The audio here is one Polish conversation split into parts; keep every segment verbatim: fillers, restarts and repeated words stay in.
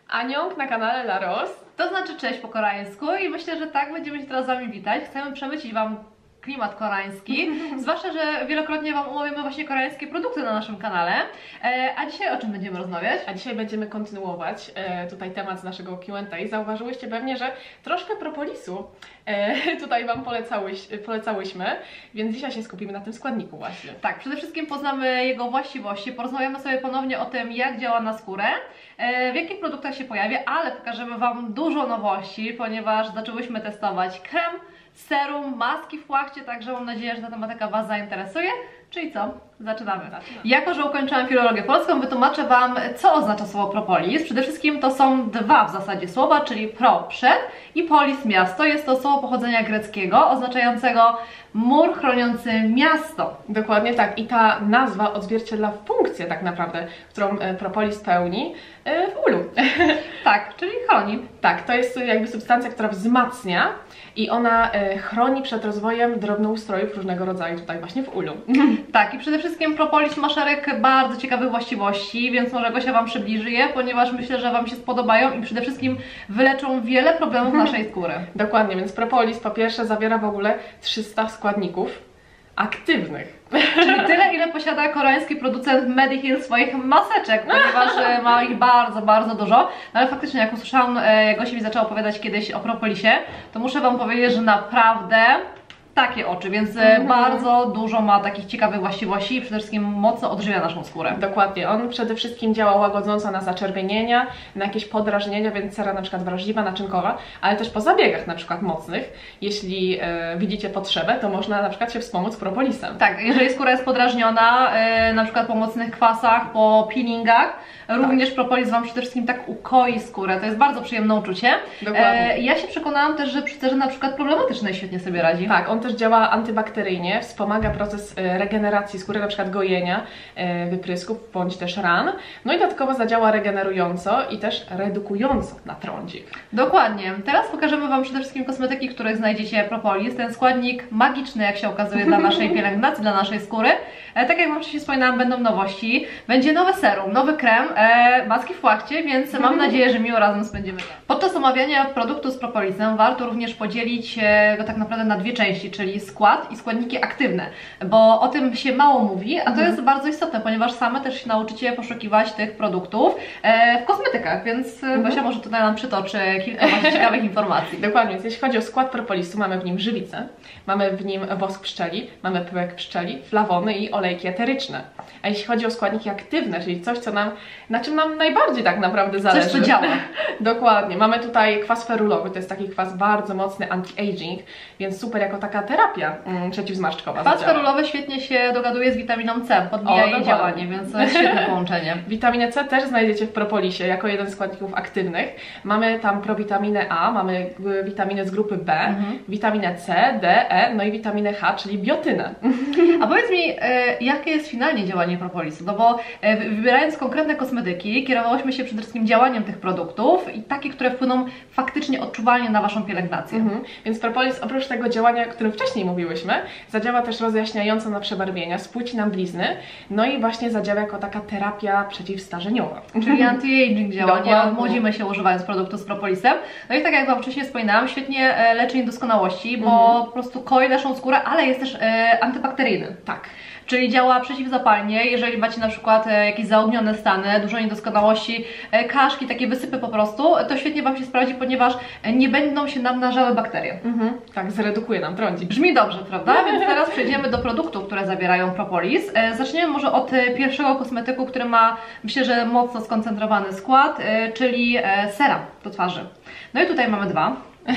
Aniong na kanale La Rose. To znaczy cześć po koreańsku i myślę, że tak będziemy się teraz z Wami witać. Chcemy przemycić Wam klimat koreański, zwłaszcza, że wielokrotnie Wam omawiamy właśnie koreańskie produkty na naszym kanale. E, a dzisiaj o czym będziemy rozmawiać? A dzisiaj będziemy kontynuować e, tutaj temat z naszego Q and A. Zauważyłyście pewnie, że troszkę propolisu e, tutaj Wam polecałyś, polecałyśmy, więc dzisiaj się skupimy na tym składniku właśnie. Tak, przede wszystkim poznamy jego właściwości, porozmawiamy sobie ponownie o tym, jak działa na skórę, e, w jakich produktach się pojawia, ale pokażemy Wam dużo nowości, ponieważ zaczęłyśmy testować krem, serum, maski w płachcie, także mam nadzieję, że ta tematyka Was zainteresuje. Czyli co? Zaczynamy. Zaczynamy. Jako że ukończyłam filologię polską, wytłumaczę Wam, co oznacza słowo propolis. Przede wszystkim to są dwa w zasadzie słowa, czyli pro przed i polis miasto. Jest to słowo pochodzenia greckiego, oznaczającego mur chroniący miasto. Dokładnie tak. I ta nazwa odzwierciedla funkcję tak naprawdę, którą propolis pełni w ulu. Tak, czyli chroni. Tak, to jest jakby substancja, która wzmacnia i ona chroni przed rozwojem drobnoustrojów różnego rodzaju tutaj właśnie w ulu. Tak, i przede wszystkim propolis ma szereg bardzo ciekawych właściwości, więc może Gosia Wam przybliży je, ponieważ myślę, że Wam się spodobają i przede wszystkim wyleczą wiele problemów naszej skóry. Dokładnie, więc propolis po pierwsze zawiera w ogóle trzysta składników aktywnych. Czyli tyle, ile posiada koreański producent Mediheal swoich maseczek, ponieważ ma ich bardzo, bardzo dużo. No ale faktycznie, jak usłyszałam, jak Gosia mi zaczęła opowiadać kiedyś o propolisie, to muszę Wam powiedzieć, że naprawdę takie oczy, więc mm. bardzo dużo ma takich ciekawych właściwości i przede wszystkim mocno odżywia naszą skórę. Dokładnie, on przede wszystkim działa łagodząco na zaczerwienienia, na jakieś podrażnienia, więc cera na przykład wrażliwa, naczynkowa, ale też po zabiegach na przykład mocnych, jeśli e, widzicie potrzebę, to można na przykład się wspomóc propolisem. Tak, jeżeli skóra jest podrażniona, e, na przykład po mocnych kwasach, po peelingach, również tak. Propolis Wam przede wszystkim tak ukoi skórę, to jest bardzo przyjemne uczucie. Dokładnie. E, ja się przekonałam też, że przy cerze na przykład problematycznej świetnie sobie radzi. Tak, on też działa antybakteryjnie, wspomaga proces regeneracji skóry, na przykład gojenia, wyprysków bądź też ran. No i dodatkowo zadziała regenerująco i też redukująco na trądzik. Dokładnie. Teraz pokażemy Wam przede wszystkim kosmetyki, w których znajdziecie propolis. Ten składnik magiczny, jak się okazuje, dla naszej pielęgnacji, dla naszej skóry. E, tak jak Wam wcześniej wspominałam, będą nowości. Będzie nowe serum, nowy krem, e, maski w płachcie, więc mam nadzieję, że miło razem spędzimy. Podczas omawiania produktu z propolisem warto również podzielić go tak naprawdę na dwie części, czyli skład i składniki aktywne, bo o tym się mało mówi, a to mhm. jest bardzo istotne, ponieważ same też się nauczycie poszukiwać tych produktów e, w kosmetykach, więc mhm. Gosia może tutaj nam przytoczy kilka bardzo ciekawych informacji. Dokładnie, więc jeśli chodzi o skład propolisu, mamy w nim żywicę, mamy w nim wosk pszczeli, mamy pyłek pszczeli, flawony i olejki eteryczne. A jeśli chodzi o składniki aktywne, czyli coś, co nam, na czym nam najbardziej tak naprawdę zależy. Coś, co działa. Dokładnie, mamy tutaj kwas ferulowy, to jest taki kwas bardzo mocny anti-aging, więc super jako taka terapia mm, przeciwzmarszczkowa. Kwas ferulowy świetnie się dogaduje z witaminą C, podbija jej działanie, więc to jest świetne połączenie. Witaminę C też znajdziecie w propolisie jako jeden z składników aktywnych. Mamy tam prowitaminę A, mamy witaminę z grupy B, mhm. witaminę C, D, E, no i witaminę H, czyli biotynę. A powiedz mi, e, jakie jest finalnie działanie propolisu? No bo e, wybierając konkretne kosmetyki, kierowałyśmy się przede wszystkim działaniem tych produktów i takie, które wpłyną faktycznie odczuwalnie na Waszą pielęgnację. Mhm. Więc propolis oprócz tego działania, o którym wcześniej mówiłyśmy, zadziała też rozjaśniająco na przebarwienia, spłyci nam blizny, no i właśnie zadziała jako taka terapia przeciwstarzeniowa. Czyli anti-aging działa, nie odmłodzimy się używając produktu z propolisem. No i tak jak Wam wcześniej wspominałam, świetnie leczy niedoskonałości, bo mhm. po prostu koi naszą skórę, ale jest też e, antybakteryjny. Tak. Czyli działa przeciwzapalnie, jeżeli macie na przykład jakieś zaognione stany, dużo niedoskonałości, kaszki, takie wysypy po prostu, to świetnie Wam się sprawdzi, ponieważ nie będą się namnażały bakterie. Mhm. Tak, zredukuje nam trądzik. Brzmi dobrze, prawda? Więc teraz przejdziemy do produktów, które zawierają propolis. Zaczniemy może od pierwszego kosmetyku, który ma, myślę, że mocno skoncentrowany skład, czyli sera do twarzy. No i tutaj mamy dwa.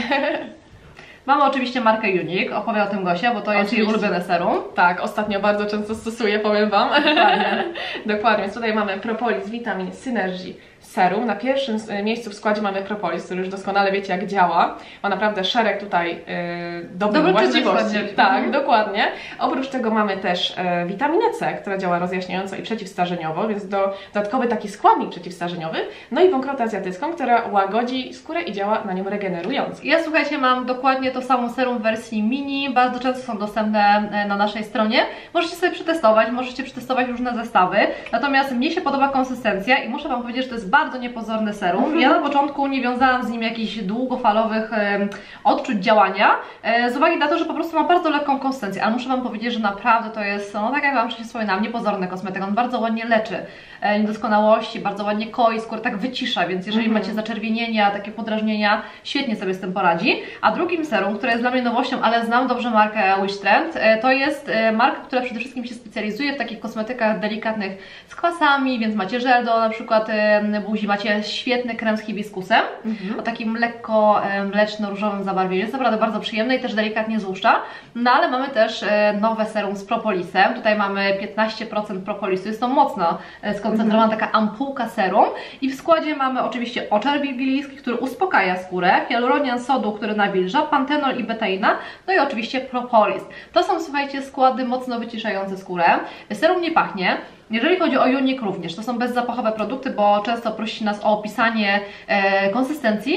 Mamy oczywiście markę Unique, opowie o tym Gosia, bo to jest jej ulubione serum. Tak, ostatnio bardzo często stosuję, powiem Wam. Dokładnie. Dokładnie, więc tutaj mamy propolis Vitamin Synergy Serum. Na pierwszym miejscu w składzie mamy propolis, który już doskonale wiecie jak działa. Ma naprawdę szereg tutaj yy, dobrych Dobry właściwości. Tak, mhm. dokładnie. Oprócz tego mamy też yy, witaminę C, która działa rozjaśniająco i przeciwstarzeniowo, więc do, dodatkowy taki składnik przeciwstarzeniowy. No i wąkrotę azjatycką, która łagodzi skórę i działa na nią regenerująco. Ja słuchajcie, mam dokładnie dokładnie to samo serum w wersji mini, bardzo często są dostępne na naszej stronie. Możecie sobie przetestować, możecie przetestować różne zestawy, natomiast mnie się podoba konsystencja i muszę Wam powiedzieć, że to jest bardzo niepozorny serum. Ja na początku nie wiązałam z nim jakichś długofalowych e, odczuć działania, e, z uwagi na to, że po prostu ma bardzo lekką konsystencję, ale muszę Wam powiedzieć, że naprawdę to jest, no tak jak Wam wcześniej wspominałam, niepozorny kosmetyk, on bardzo ładnie leczy e, niedoskonałości, bardzo ładnie koi skórę, tak wycisza, więc jeżeli mm -hmm. macie zaczerwienienia, takie podrażnienia, świetnie sobie z tym poradzi. A drugim serum, które jest dla mnie nowością, ale znam dobrze markę Wish Trend, e, to jest e, marka, która przede wszystkim się specjalizuje w takich kosmetykach delikatnych z kwasami, więc macie żel do na przykład e, buzi, macie świetny krem z hibiskusem, mm -hmm. o takim lekko e, mleczno-różowym zabarwieniu, jest naprawdę bardzo przyjemny i też delikatnie złuszcza. No ale mamy też e, nowe serum z propolisem, tutaj mamy piętnaście procent propolisu, jest to mocno e, skoncentrowana mm -hmm. taka ampułka serum i w składzie mamy oczywiście oczar bibliński, który uspokaja skórę, hialuronian sodu, który nawilża, pantenol i betaina, no i oczywiście propolis. To są, słuchajcie, składy mocno wyciszające skórę. Serum nie pachnie. Jeżeli chodzi o Unique również, to są bezzapachowe produkty, bo często prosi nas o opisanie e, konsystencji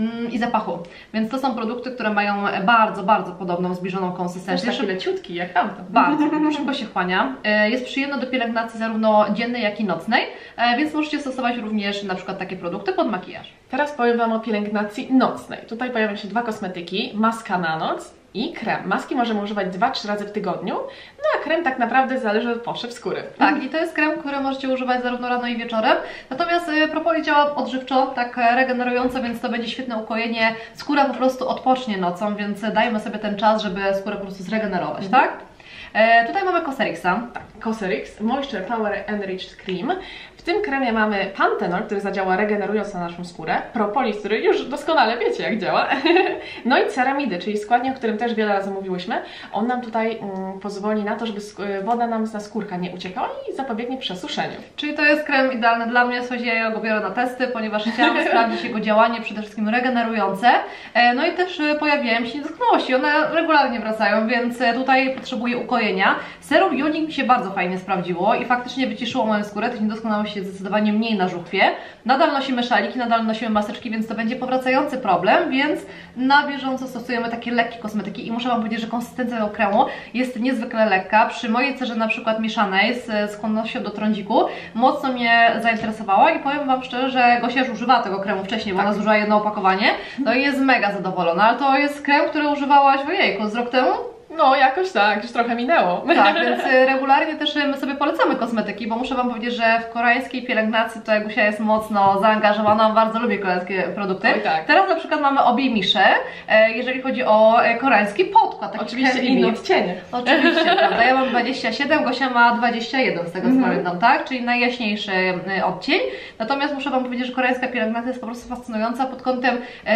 i zapachu, więc to są produkty, które mają bardzo, bardzo podobną, zbliżoną konsystencję. Też taki leciutki, jak tamto. Bardzo, szybko się wchłania. Jest przyjemna do pielęgnacji zarówno dziennej, jak i nocnej, więc możecie stosować również na przykład takie produkty pod makijaż. Teraz powiem Wam o pielęgnacji nocnej. Tutaj pojawią się dwa kosmetyki, maska na noc i krem. Maski możemy używać dwa trzy razy w tygodniu, no a krem tak naprawdę zależy od potrzeb skóry. Tak, i to jest krem, który możecie używać zarówno rano i wieczorem. Natomiast propolis działa odżywczo, tak regenerująco, więc to będzie świetne ukojenie. Skóra po prostu odpocznie nocą, więc dajmy sobie ten czas, żeby skórę po prostu zregenerować, mhm. tak? E, tutaj mamy Cosrxa. Tak, Cosrx Moisture Power Enriched Cream. W tym kremie mamy pantenol, który zadziała regenerując na naszą skórę, propolis, który już doskonale wiecie jak działa, no i ceramidy, czyli składnik, o którym też wiele razy mówiłyśmy. On nam tutaj mm, pozwoli na to, żeby woda nam z naskórka nie uciekała i zapobiegnie przesuszeniu. Czyli to jest krem idealny dla mnie, słuchajcie, ja go biorę na testy, ponieważ chciałam sprawdzić jego działanie, przede wszystkim regenerujące. E, no i też pojawiają się niedoskonałości, one regularnie wracają, więc tutaj potrzebuję ukojenia. Serum Unique mi się bardzo fajnie sprawdziło i faktycznie wyciszyło moją skórę, tych niedoskonałości jest zdecydowanie mniej na żuchwie. Nadal nosimy szaliki, nadal nosimy maseczki, więc to będzie powracający problem, więc na bieżąco stosujemy takie lekkie kosmetyki i muszę Wam powiedzieć, że konsystencja tego kremu jest niezwykle lekka. Przy mojej cerze na przykład mieszanej z skłonnością do trądziku mocno mnie zainteresowała i powiem Wam szczerze, że Gosia już używała tego kremu wcześniej, bo tak. ona zużyła jedno opakowanie, no i jest mega zadowolona, ale to jest krem, który używałaś, ojejku, z rok temu? No jakoś tak, już trochę minęło. Tak, więc regularnie też my sobie polecamy kosmetyki, bo muszę Wam powiedzieć, że w koreańskiej pielęgnacji to Gusia jest mocno zaangażowana, bardzo lubię koreańskie produkty. Oj, tak. Teraz na przykład mamy obie misze, jeżeli chodzi o koreański podkład. Taki oczywiście inne odcienie. Oczywiście, prawda? Ja mam dwadzieścia siedem, Gosia ma dwadzieścia jeden z tego co mm-hmm. pamiętam, tak? Czyli najjaśniejszy odcień. Natomiast muszę Wam powiedzieć, że koreańska pielęgnacja jest po prostu fascynująca pod kątem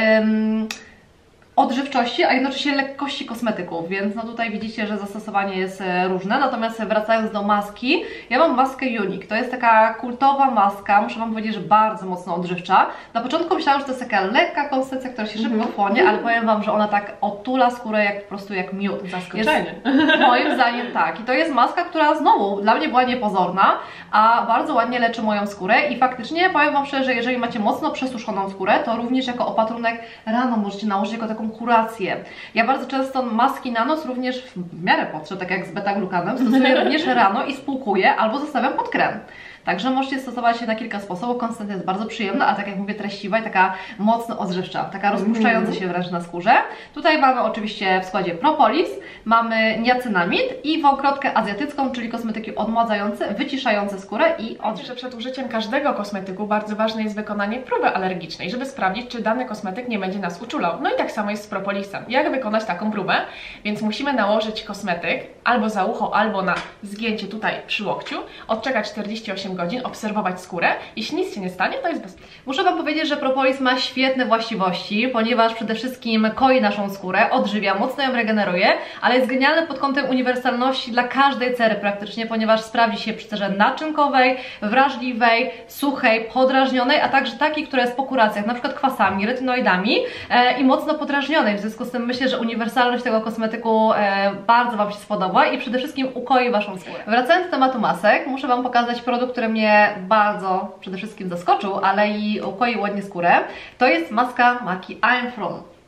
um, odżywczości, a jednocześnie lekkości kosmetyków, więc no tutaj widzicie, że zastosowanie jest różne. Natomiast wracając do maski, ja mam maskę Unique. To jest taka kultowa maska, muszę Wam powiedzieć, że bardzo mocno odżywcza. Na początku myślałam, że to jest taka lekka konsystencja, która się szybko chłonie, ale powiem Wam, że ona tak otula skórę jak po prostu jak miód. Zaskoczenie. Jest, moim zdaniem tak. I to jest maska, która znowu dla mnie była niepozorna, a bardzo ładnie leczy moją skórę i faktycznie powiem Wam szczerze, że jeżeli macie mocno przesuszoną skórę, to również jako opatrunek rano możecie nałożyć jako taką kurację. Ja bardzo często maski na noc również w miarę potrzeb, tak jak z beta-glukanem, stosuję również rano i spłukuję albo zostawiam pod krem. Także możecie stosować się na kilka sposobów. Konsystencja jest bardzo przyjemna, a tak jak mówię, treściwa i taka mocno odżywcza, taka rozpuszczająca się wręcz na skórze. Tutaj mamy oczywiście w składzie propolis, mamy niacynamid i wąkrotkę azjatycką, czyli kosmetyki odmładzające, wyciszające skórę i odżywcze. Że przed użyciem każdego kosmetyku bardzo ważne jest wykonanie próby alergicznej, żeby sprawdzić, czy dany kosmetyk nie będzie nas uczulał. No i tak samo jest z propolisem. Jak wykonać taką próbę? Więc musimy nałożyć kosmetyk albo za ucho, albo na zgięcie tutaj przy łokciu, odczekać czterdzieści osiem godzin, obserwować skórę. Jeśli nic się nie stanie, to jest bezpieczne. Muszę Wam powiedzieć, że propolis ma świetne właściwości, ponieważ przede wszystkim koi naszą skórę, odżywia, mocno ją regeneruje, ale jest genialny pod kątem uniwersalności dla każdej cery praktycznie, ponieważ sprawdzi się przy cerze naczynkowej, wrażliwej, suchej, podrażnionej, a także takiej, która jest po kuracjach, na przykład kwasami, retynoidami e, i mocno podrażnionej. W związku z tym myślę, że uniwersalność tego kosmetyku e, bardzo Wam się spodoba i przede wszystkim ukoi Waszą skórę. Wracając do tematu masek, muszę Wam pokazać produkt, który mnie bardzo przede wszystkim zaskoczył, ale i ukoi ładnie skórę. To jest maska marki I'm From.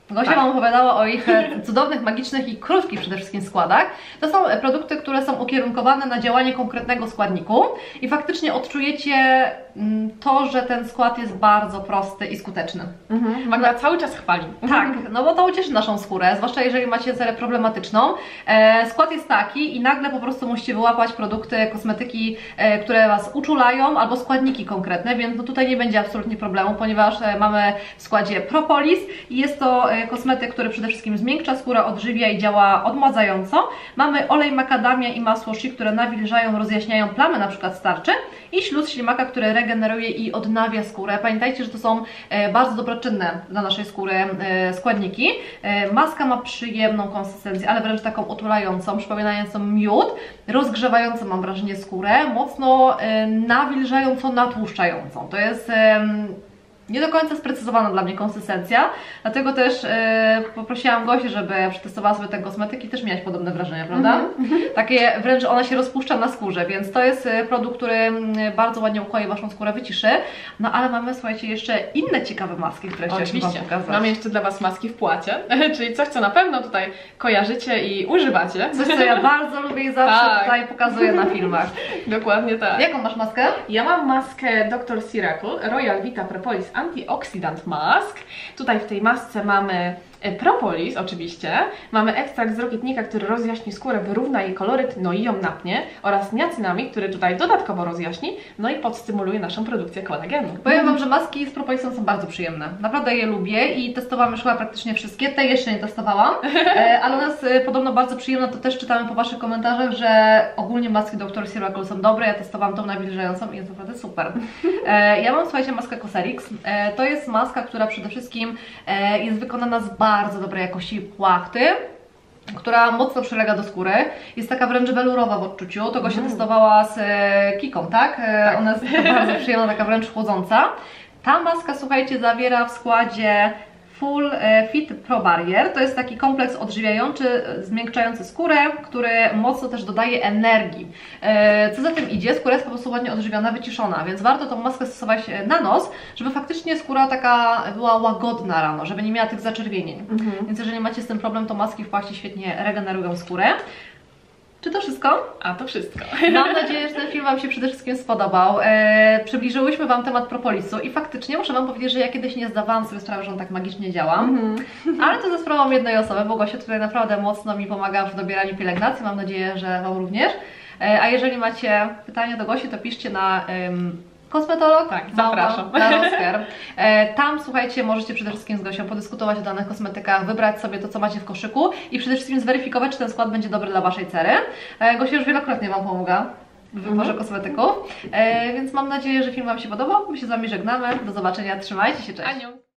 Gosia Tak. Wam opowiadała o ich e, cudownych, magicznych i krótkich przede wszystkim składach. To są e, produkty, które są ukierunkowane na działanie konkretnego składniku i faktycznie odczujecie mm, to, że ten skład jest bardzo prosty i skuteczny. Mhm. Magda cały czas chwali. Tak, no bo to ucieszy naszą skórę, zwłaszcza jeżeli macie cerę problematyczną. E, skład jest taki i nagle po prostu musicie wyłapać produkty, kosmetyki, e, które Was uczulają, albo składniki konkretne, więc no tutaj nie będzie absolutnie problemu, ponieważ e, mamy w składzie propolis i jest to e, kosmetyk, który przede wszystkim zmiękcza skórę, odżywia i działa odmładzająco. Mamy olej makadamia i masło shea, które nawilżają, rozjaśniają plamy, na przykład starczy, i śluz ślimaka, który regeneruje i odnawia skórę. Pamiętajcie, że to są e, bardzo dobroczynne dla naszej skóry e, składniki. E, maska ma przyjemną konsystencję, ale wręcz taką otulającą, przypominającą miód, rozgrzewającą, mam wrażenie, skórę, mocno e, nawilżającą, natłuszczającą. To jest e, nie do końca sprecyzowana dla mnie konsystencja, dlatego też e, poprosiłam Gosię, żeby przetestowała sobie ten kosmetyk i też miałaś podobne wrażenie, prawda? Mm-hmm. Takie wręcz ona się rozpuszcza na skórze, więc to jest produkt, który bardzo ładnie ukłoi Waszą skórę, wyciszy. No ale mamy, słuchajcie, jeszcze inne ciekawe maski, które chcieliśmy Wam pokazać. Mamy jeszcze dla Was maski w płacie, czyli coś, co na pewno tutaj kojarzycie i używacie. Coś, co ja bardzo lubię i zawsze tak. tutaj pokazuję na filmach. Dokładnie tak. Jaką masz maskę? Ja mam maskę doktor Cerakoe Royal Vita Propolis Antioxydant Mask. Tutaj w tej masce mamy propolis oczywiście, mamy ekstrakt z rokietnika, który rozjaśni skórę, wyrówna jej koloryt, no i ją napnie, oraz niacynamid, który tutaj dodatkowo rozjaśni, no i podstymuluje naszą produkcję kolagenu. Powiem Wam, że maski z propolisem są bardzo przyjemne. Naprawdę je lubię i testowałam już chyba praktycznie wszystkie. Te jeszcze nie testowałam, ale u nas podobno bardzo przyjemne, to też czytamy po Waszych komentarzach, że ogólnie maski doktor Cerakoe są dobre. Ja testowałam tą nawilżającą i jest naprawdę super. Ja mam, słuchajcie, maskę Cosrx. To jest maska, która przede wszystkim jest wykonana z bardzo bardzo dobrej jakości płachty, która mocno przylega do skóry. Jest taka wręcz welurowa w odczuciu. To go się mm. testowała z e, Kiką, tak? E, tak? Ona jest bardzo przyjemna, taka wręcz chłodząca. Ta maska, słuchajcie, zawiera w składzie Full Fit Pro Barrier. To jest taki kompleks odżywiający, zmiękczający skórę, który mocno też dodaje energii. Co za tym idzie, skóra jest po prostu ładnie odżywiona, wyciszona, więc warto tą maskę stosować na nos, żeby faktycznie skóra taka była łagodna rano, żeby nie miała tych zaczerwienień. Mhm. Więc jeżeli macie z tym problem, to maski w płaście świetnie regenerują skórę. Czy to wszystko? A to wszystko. Mam nadzieję, że ten film Wam się przede wszystkim spodobał. Eee, przybliżyłyśmy Wam temat propolisu i faktycznie muszę Wam powiedzieć, że ja kiedyś nie zdawałam sobie sprawy, że on tak magicznie działa. Mm -hmm. Ale to za sprawą jednej osoby, bo Gosia tutaj naprawdę mocno mi pomaga w dobieraniu pielęgnacji. Mam nadzieję, że Wam również. Eee, a jeżeli macie pytania do Gosi, to piszcie na... Ym, Kosmetolog? Tak, zapraszam. E, tam, słuchajcie, możecie przede wszystkim z Gosią podyskutować o danych kosmetykach, wybrać sobie to, co macie w koszyku i przede wszystkim zweryfikować, czy ten skład będzie dobry dla Waszej cery. E, Gosia już wielokrotnie Wam pomogła w wyborze mm-hmm. kosmetyków, e, więc mam nadzieję, że film Wam się podobał. My się z Wami żegnamy. Do zobaczenia, trzymajcie się, cześć! Aniu.